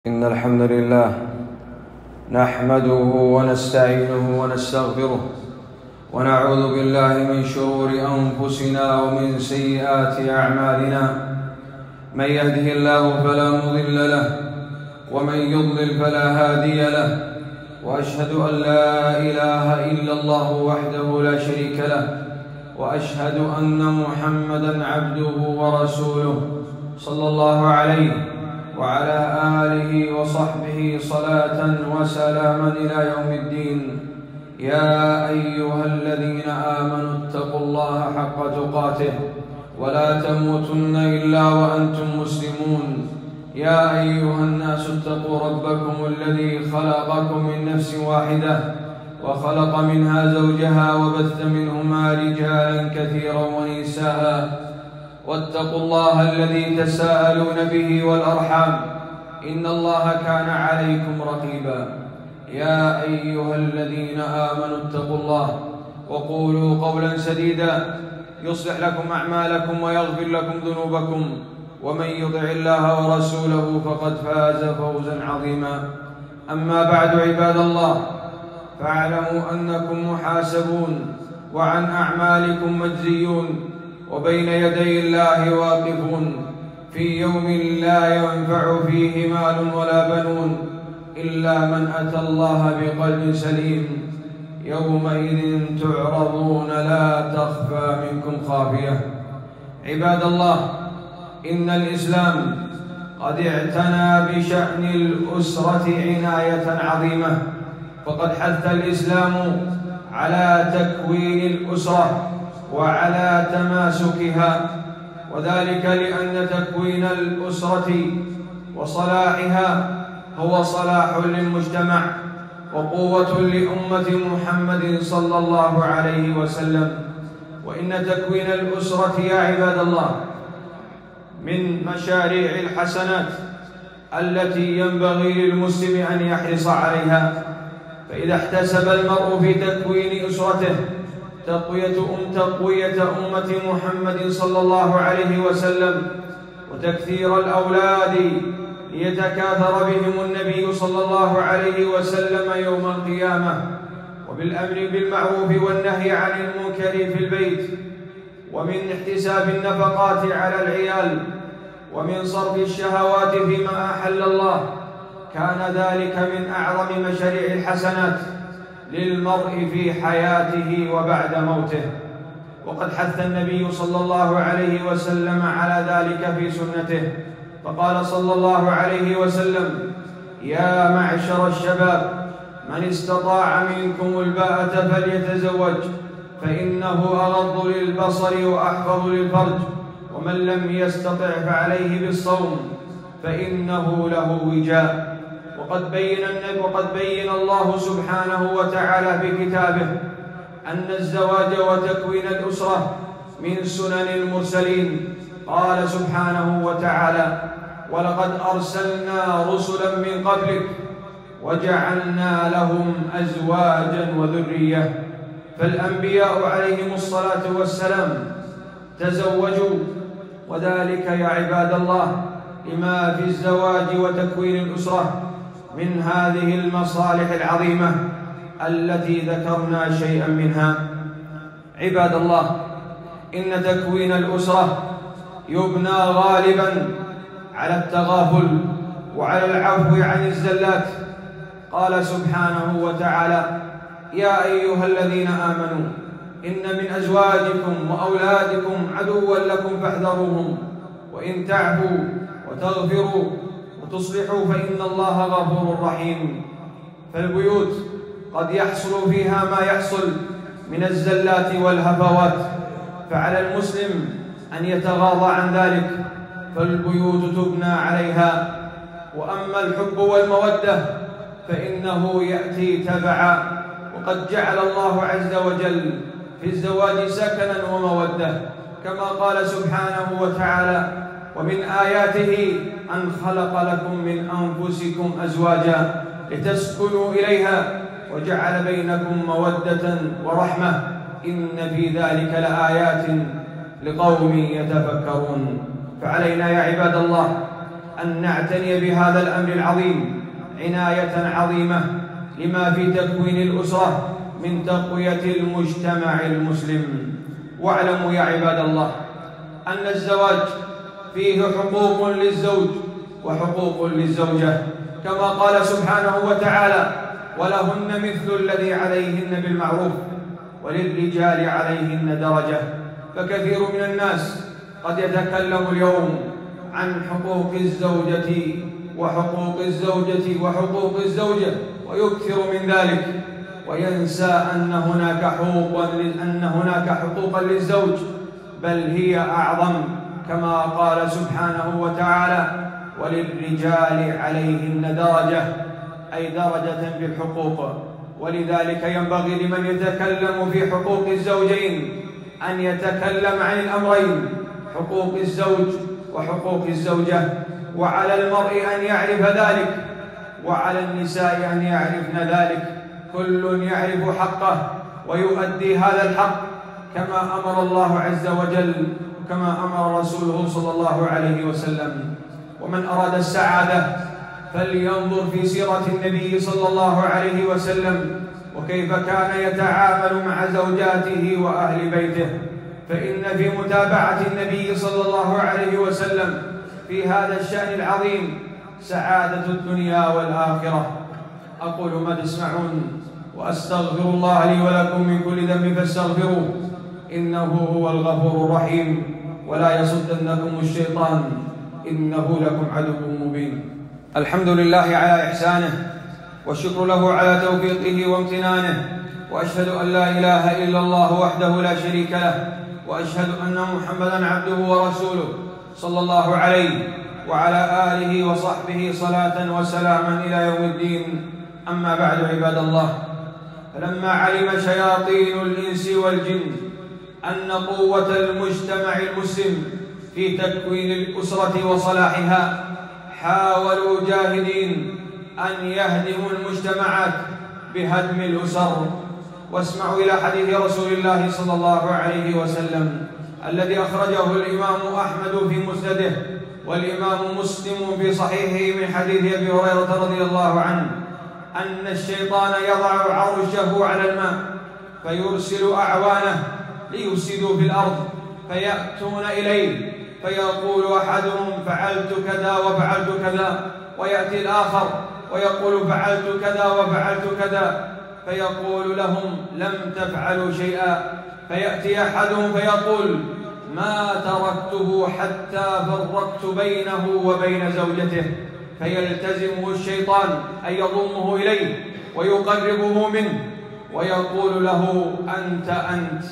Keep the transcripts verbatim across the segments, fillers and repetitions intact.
إن الحمد لله نحمده ونستعينه ونستغفره ونعوذ بالله من شرور أنفسنا ومن سيئات أعمالنا. من يهده الله فلا مضل له ومن يضلل فلا هادي له، وأشهد أن لا إله إلا الله وحده لا شريك له، وأشهد أن محمدًا عبده ورسوله صلى الله عليه وعلى آله وصحبه صلاة وسلاما إلى يوم الدين. يا أيها الذين آمنوا اتقوا الله حق تقاته ولا تموتن إلا وأنتم مسلمون. يا أيها الناس اتقوا ربكم الذي خلقكم من نفس واحدة وخلق منها زوجها وبث منهما رجالا كثيرا ونساء، واتقوا الله الذي تساءلون به والأرحام إن الله كان عليكم رقيبا. يا أيها الذين آمنوا اتقوا الله وقولوا قولا سديدا يصلح لكم أعمالكم ويغفر لكم ذنوبكم، ومن يطع الله ورسوله فقد فاز فوزا عظيما. أما بعد، عباد الله، فاعلموا أنكم محاسبون وعن أعمالكم مجزيون، وبين يدي الله واقفون في يوم لا ينفع فيه مال ولا بنون إلا من أتى الله بقلب سليم. يومئذ تعرضون لا تخفى منكم خافية. عباد الله، إن الإسلام قد اعتنى بشأن الأسرة عناية عظيمة، فقد حث الإسلام على تكوين الأسرة وعلى تماسكها، وذلك لأن تكوين الأسرة وصلاحها هو صلاح للمجتمع وقوة لأمة محمد صلى الله عليه وسلم. وإن تكوين الأسرة يا عباد الله من مشاريع الحسنات التي ينبغي للمسلم أن يحرص عليها، فإذا احتسب المرء في تكوين أسرته تقوية أم تقوية أمة محمد صلى الله عليه وسلم وتكثير الأولاد ليتكاثر بهم النبي صلى الله عليه وسلم يوم القيامة، وبالأمر بالمعروف والنهي عن المنكر في البيت، ومن احتساب النفقات على العيال، ومن صرف الشهوات فيما أحل الله، كان ذلك من أعظم مشاريع الحسنات للمرء في حياته وبعد موته. وقد حث النبي صلى الله عليه وسلم على ذلك في سنته، فقال صلى الله عليه وسلم: يا معشر الشباب، من استطاع منكم الباءة فليتزوج، فإنه أغض للبصر وأحفظ للفرج، ومن لم يستطع فعليه بالصوم فإنه له وجاء. وقد بين وقد بين الله سبحانه وتعالى بكتابه أن الزواج وتكوين الأسرة من سنن المرسلين. قال سبحانه وتعالى: ولقد أرسلنا رسلا من قبلك وجعلنا لهم أزواجا وذرية. فالأنبياء عليهم الصلاة والسلام تزوجوا، وذلك يا عباد الله لما في الزواج وتكوين الأسرة من هذه المصالح العظيمة التي ذكرنا شيئا منها. عباد الله، إن تكوين الأسرة يبنى غالبا على التغافل وعلى العفو عن الزلات. قال سبحانه وتعالى: يا أيها الذين آمنوا إن من أزواجكم وأولادكم عدوا لكم فاحذروهم، وإن تعفوا وتغفروا وتصلحوا فإن الله غفور رحيم. فالبيوت قد يحصل فيها ما يحصل من الزلات والهفوات، فعلى المسلم أن يتغاضى عن ذلك، فالبيوت تبنى عليها. وأما الحب والمودة فإنه يأتي تبعا، وقد جعل الله عز وجل في الزواج سكنا ومودة، كما قال سبحانه وتعالى: ومن آياته أن خلق لكم من أنفسكم أزواجا لتسكنوا إليها وجعل بينكم مودة ورحمة إن في ذلك لآيات لقوم يتفكرون. فعلينا يا عباد الله أن نعتني بهذا الأمر العظيم عناية عظيمة لما في تكوين الأسرة من تقوية المجتمع المسلم. واعلموا يا عباد الله أن الزواج فيه حقوق للزوج وحقوق للزوجة، كما قال سبحانه وتعالى: ولهن مثل الذي عليهن بالمعروف وللرجال عليهن درجة. فكثير من الناس قد يتكلم اليوم عن حقوق الزوجة وحقوق الزوجة وحقوق الزوجة ويكثر من ذلك، وينسى أن هناك حقوقا أن هناك حقوقا للزوج بل هي أعظم، كما قال سبحانه وتعالى: وللرجال عليهن درجة، أي درجة في الحقوق. ولذلك ينبغي لمن يتكلم في حقوق الزوجين أن يتكلم عن الأمرين: حقوق الزوج وحقوق الزوجة، وعلى المرء أن يعرف ذلك وعلى النساء أن يعرفن ذلك، كل يعرف حقه ويؤدي هذا الحق كما أمر الله عز وجل وكما أمر رسوله صلى الله عليه وسلم. ومن أراد السعادة فلينظر في سيرة النبي صلى الله عليه وسلم وكيف كان يتعامل مع زوجاته وأهل بيته، فإن في متابعة النبي صلى الله عليه وسلم في هذا الشأن العظيم سعادة الدنيا والآخرة. أقول ما تسمعون وأستغفر الله لي ولكم من كل ذنب فاستغفروه إنه هو الغفور الرحيم، ولا يصدنكم الشيطان إنه لكم عدو مبين. الحمد لله على إحسانه، والشكر له على توفيقه وامتنانه، وأشهد أن لا إله إلا الله وحده لا شريك له، وأشهد أن محمدًا عبده ورسوله صلى الله عليه وعلى آله وصحبه صلاة وسلاما إلى يوم الدين. أما بعد عباد الله، فلما علم شياطين الإنس والجن أن قوة المجتمع المسلم في تكوين الأسرة وصلاحها حاولوا جاهدين أن يهدموا المجتمعات بهدم الأسر. واسمعوا إلى حديث رسول الله صلى الله عليه وسلم الذي أخرجه الإمام أحمد في مسنده والإمام مسلم في صحيحه من حديث أبي هريرة رضي الله عنه أن الشيطان يضع عرشه على الماء فيرسل أعوانه ليفسدوا في الأرض، فيأتون إليه فيقول أحدهم: فعلت كذا وفعلت كذا، ويأتي الآخر ويقول: فعلت كذا وفعلت كذا، فيقول لهم: لم تفعلوا شيئا. فيأتي أحدهم فيقول: ما تركته حتى فرقت بينه وبين زوجته، فيلتزمه الشيطان أن يضمه إليه ويقربه منه ويقول له: أنت أنت،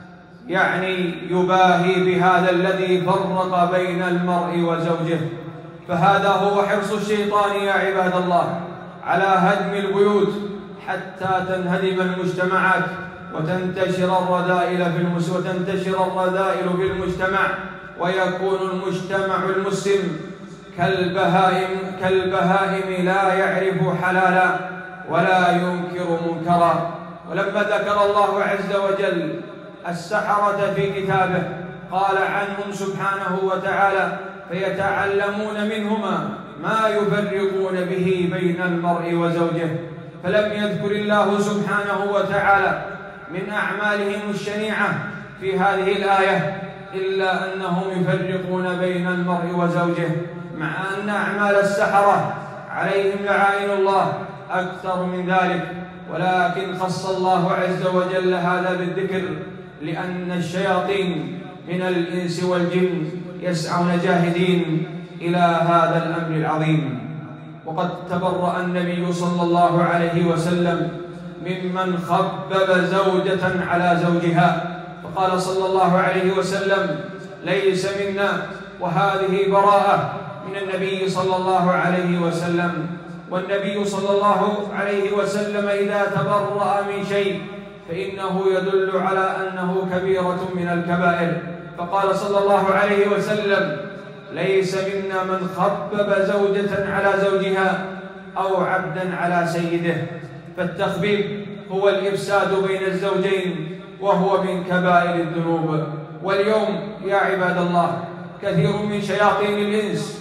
يعني يباهي بهذا الذي فرق بين المرء وزوجه. فهذا هو حرص الشيطان يا عباد الله على هدم البيوت حتى تنهدم المجتمعات وتنتشر الرذائل في المس... وتنتشر الرذائل في المجتمع، ويكون المجتمع المسلم كالبهائم كالبهائم لا يعرف حلالا ولا ينكر منكرا. ولما ذكر الله عز وجل السحرة في كتابه قال عنهم سبحانه وتعالى: فيتعلمون منهما ما يفرقون به بين المرء وزوجه. فلم يذكر الله سبحانه وتعالى من أعمالهم الشنيعة في هذه الآية إلا أنهم يفرقون بين المرء وزوجه، مع أن أعمال السحرة عليهم لعائن الله أكثر من ذلك، ولكن خص الله عز وجل هذا بالذكر لأن الشياطين من الإنس والجن يسعون جاهدين إلى هذا الأمر العظيم. وقد تبرأ النبي صلى الله عليه وسلم ممن خبب زوجة على زوجها، فقال صلى الله عليه وسلم: ليس منا. وهذه براءة من النبي صلى الله عليه وسلم. والنبي صلى الله عليه وسلم إذا تبرأ من شيء فإنه يدل على أنه كبيرة من الكبائر، فقال صلى الله عليه وسلم: ليس منا من خبب زوجة على زوجها أو عبدا على سيده. فالتخبيب هو الإفساد بين الزوجين، وهو من كبائر الذنوب. واليوم يا عباد الله كثير من شياطين الإنس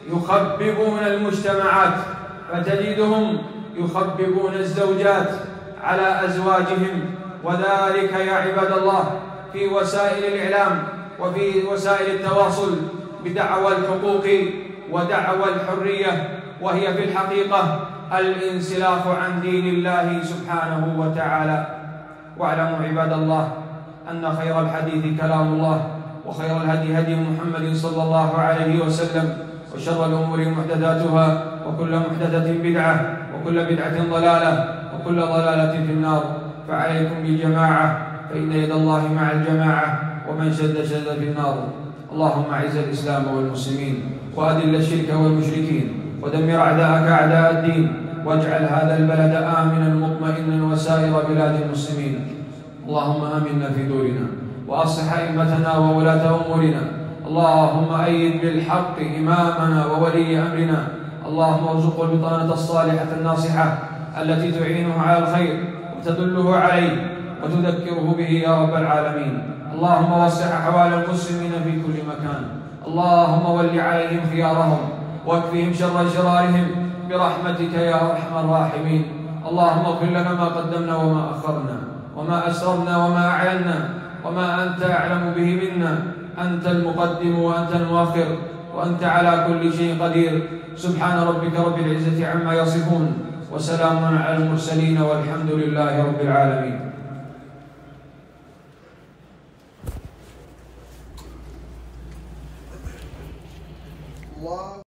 يخببون المجتمعات، فتجدهم يخببون الزوجات على أزواجهم، وذلك يا عباد الله في وسائل الإعلام وفي وسائل التواصل بدعوى الحقوق ودعوى الحرية، وهي في الحقيقة الانسلاخ عن دين الله سبحانه وتعالى. واعلموا عباد الله أن خير الحديث كلام الله، وخير الهدي هدي محمد صلى الله عليه وسلم، وشر الأمور محدثاتها، وكل محدثة بدعة، وكل بدعة ضلالة، وكل ضلالة في النار. فعليكم بالجماعة، فإن يد الله مع الجماعة، ومن شد شد في النار. اللهم أعز الإسلام والمسلمين، وأذل الشرك والمشركين، ودمر أعداءك أعداء الدين، واجعل هذا البلد آمنا مطمئنا وسائر بلاد المسلمين. اللهم آمنا في دورنا، وأصلح أئمتنا وولاة أمورنا. اللهم أيد بالحق إمامنا وولي أمرنا. اللهم ارزقه البطانة الصالحة الناصحة التي تعينه على الخير وتدله عليه وتذكره به يا رب العالمين. اللهم وسع أحوال المسلمين في كل مكان. اللهم ول عليهم خيارهم، واكفهم شر شرارهم برحمتك يا أرحم الراحمين. اللهم اغفر لنا ما قدمنا وما أخرنا، وما أسررنا وما أعلنا، وما أنت أعلم به منا. أنت المقدم وأنت المؤخر، وأنت على كل شيء قدير. سبحان ربك رب العزة عما يصفون، وسلام على المرسلين، والحمد لله رب العالمين.